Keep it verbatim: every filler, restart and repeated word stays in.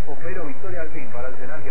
pero victoria al fin para el Arsenal, que